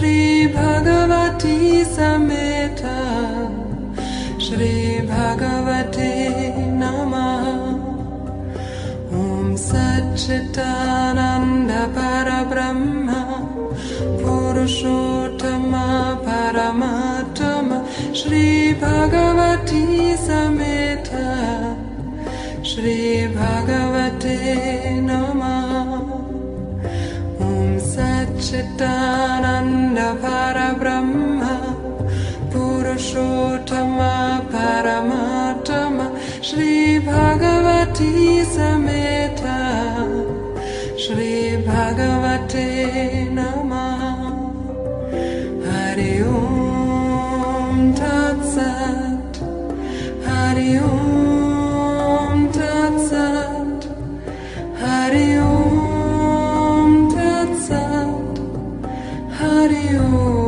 Shri Bhagavati Samhita Shri Bhagavate Namaha Om Satchitananda Parabrahma Purushottama Paramatama Shri Bhagavati Samhita Shri Bhagavate Namaha Om Satchitananda Parabrahma Purushottama Paramatama Shri Bhagavati Samhita Shri Bhagavate Namaha Hari Om Tat Sat Hari Om Tat Sat Hari Om Tat Sat Hari Om